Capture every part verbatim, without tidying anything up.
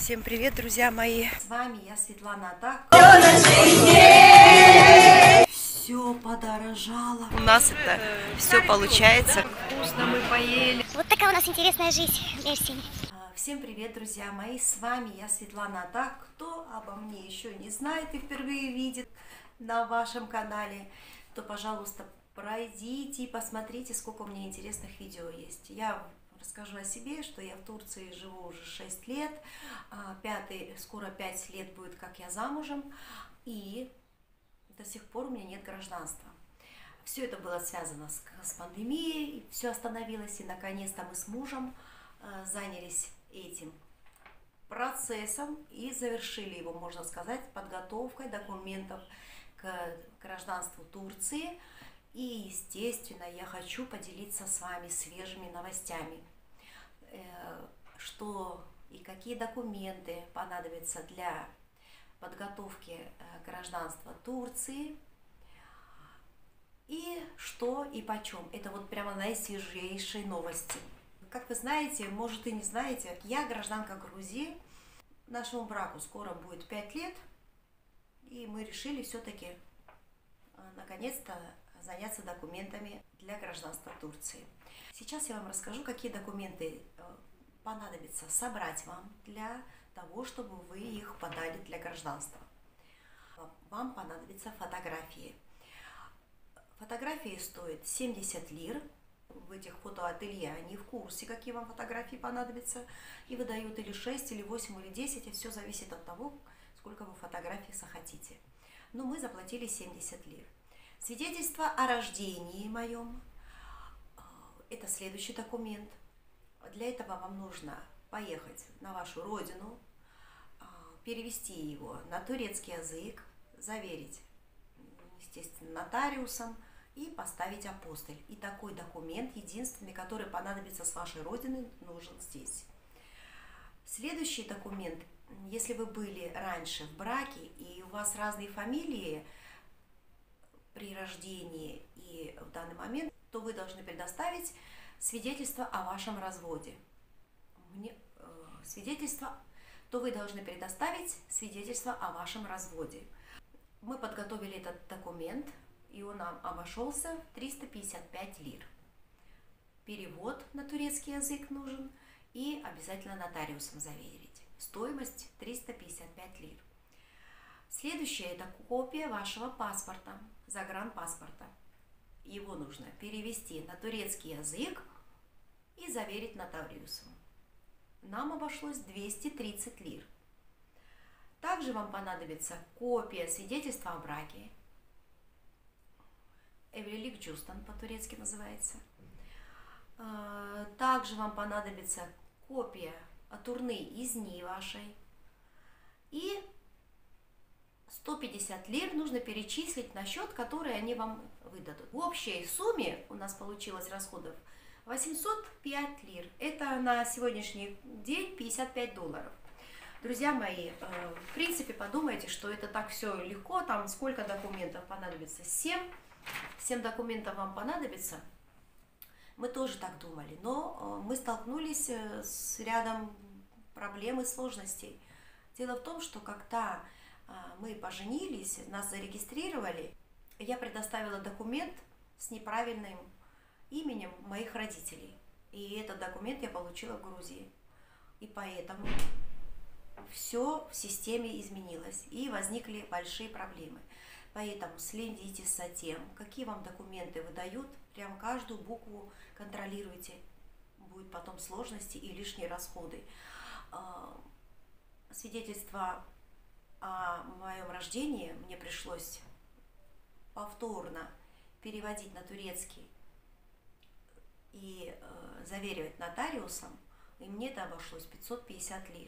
Всем привет, друзья мои! С вами я, Светлана. Так, все подорожало. У нас это все получается. Вкусно мы поели. Вот такая у нас интересная жизнь, Мерсин. Всем привет, друзья мои! С вами я, Светлана. Так, кто обо мне еще не знает и впервые видит на вашем канале, то, пожалуйста, пройдите и посмотрите, сколько у меня интересных видео есть. Я расскажу о себе, что я в Турции живу уже шесть лет, пятый, скоро пять лет будет, как я замужем, и до сих пор у меня нет гражданства. Все это было связано с, с пандемией, все остановилось, и наконец-то мы с мужем э, занялись этим процессом и завершили его, можно сказать, подготовкой документов к гражданству Турции. И, естественно, я хочу поделиться с вами свежими новостями, что и какие документы понадобятся для подготовки гражданства Турции, и что и почем. Это вот прямо наисвежейшие новости. Как вы знаете, может и не знаете, я гражданка Грузии, нашему браку скоро будет пять лет, и мы решили все-таки наконец-то заняться документами для гражданства Турции. Сейчас я вам расскажу, какие документы понадобится собрать вам для того, чтобы вы их подали для гражданства. Вам понадобятся фотографии. Фотографии стоят семьдесят лир. В этих фотоателье они в курсе, какие вам фотографии понадобятся, и выдают или шесть, или восемь, или десять, и все зависит от того, сколько вы фотографий захотите. Но мы заплатили семьдесят лир. Свидетельство о рождении моем – это следующий документ. Для этого вам нужно поехать на вашу родину, перевести его на турецкий язык, заверить, естественно, нотариусом и поставить апостиль. И такой документ, единственный, который понадобится с вашей родины, нужен здесь. Следующий документ, если вы были раньше в браке и у вас разные фамилии при рождении и в данный момент, то вы должны предоставить свидетельство о вашем разводе. Мне, э, свидетельство, то вы должны предоставить свидетельство о вашем разводе. Мы подготовили этот документ, и он нам обошелся в триста пятьдесят пять лир. Перевод на турецкий язык нужен и обязательно нотариусом заверить. Стоимость триста пятьдесят пять лир. Следующее – это копия вашего паспорта, загранпаспорта. Его нужно перевести на турецкий язык и заверить нотариусом. Нам обошлось двести тридцать лир. Также вам понадобится копия свидетельства о браке. Evlilik cüzdan по-турецки называется. Также вам понадобится копия атурны изни вашей. И сто пятьдесят лир нужно перечислить на счет, который они вам выдадут. В общей сумме у нас получилось расходов восемьсот пять лир. Это на сегодняшний день пятьдесят пять долларов. Друзья мои, в принципе, подумайте, что это так все легко. Там сколько документов понадобится? семь. семь документов вам понадобится. Мы тоже так думали, но мы столкнулись с рядом проблем и сложностей. Дело в том, что когда мы поженились, нас зарегистрировали, я предоставила документ с неправильным именем моих родителей. И этот документ я получила в Грузии. И поэтому все в системе изменилось, и возникли большие проблемы. Поэтому следите за тем, какие вам документы выдают, прям каждую букву контролируйте. Будет потом сложности и лишние расходы. Свидетельство о моем рождении мне пришлось повторно переводить на турецкий и э, заверивать нотариусом, и мне это обошлось пятьсот пятьдесят лир.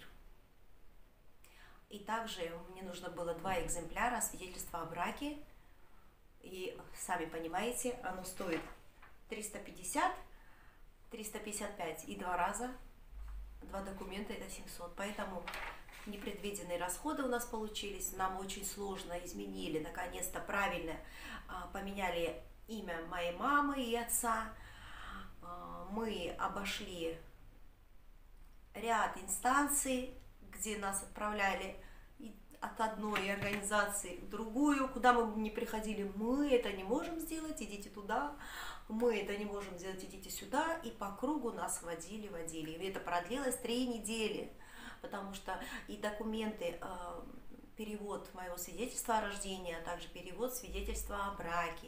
И также мне нужно было два экземпляра свидетельства о браке, и сами понимаете, оно стоит триста пятьдесят, триста пятьдесят пять, и два раза, два документа это семьсот, поэтому непредвиденные расходы у нас получились, нам очень сложно изменили, наконец-то правильно поменяли имя моей мамы и отца, мы обошли ряд инстанций, где нас отправляли от одной организации к другую, куда мы бы ни приходили, мы это не можем сделать, идите туда, мы это не можем сделать, идите сюда, и по кругу нас водили, водили. И это продлилось три недели, потому что и документы, перевод моего свидетельства о рождении, а также перевод свидетельства о браке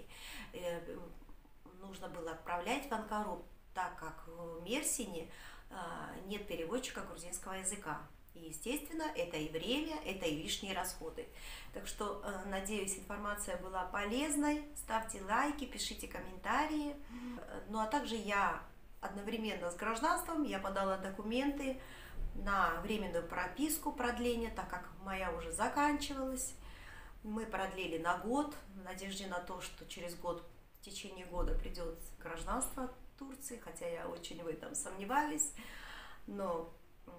нужно было отправлять в Анкару, так как в Мерсине нет переводчика грузинского языка. И, естественно, это и время, это и лишние расходы. Так что, надеюсь, информация была полезной. Ставьте лайки, пишите комментарии. Ну, а также я одновременно с гражданством, я подала документы на временную прописку продления, так как моя уже заканчивалась. Мы продлили на год, в надежде на то, что через год, в течение года придет гражданство Турции, хотя я очень в этом сомневаюсь. Но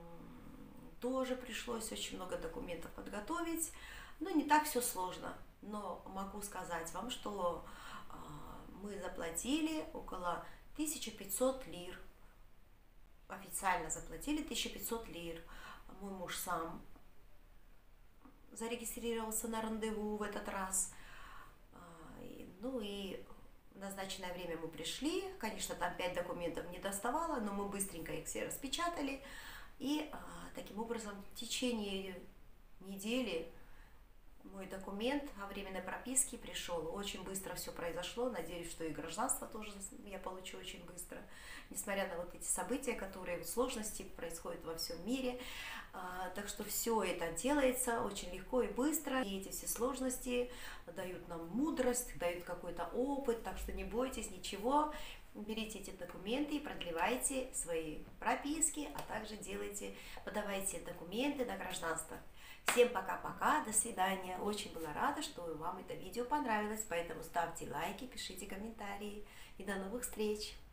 тоже пришлось очень много документов подготовить. Ну, не так все сложно, но могу сказать вам, что э, мы заплатили около тысячи пятисот лир. Официально заплатили тысячу пятьсот лир. Мой муж сам зарегистрировался на рандеву в этот раз. Ну и в назначенное время мы пришли. Конечно, там пять документов не доставало, но мы быстренько их все распечатали. И таким образом в течение недели мой документ о временной прописке пришел. Очень быстро все произошло. Надеюсь, что и гражданство тоже я получу очень быстро. Несмотря на вот эти события, которые, сложности происходят во всем мире. Так что все это делается очень легко и быстро. И эти все сложности дают нам мудрость, дают какой-то опыт. Так что не бойтесь ничего. Берите эти документы и продлевайте свои прописки, а также делайте, подавайте документы на гражданство. Всем пока-пока, до свидания. Очень была рада, что вам это видео понравилось, поэтому ставьте лайки, пишите комментарии и до новых встреч.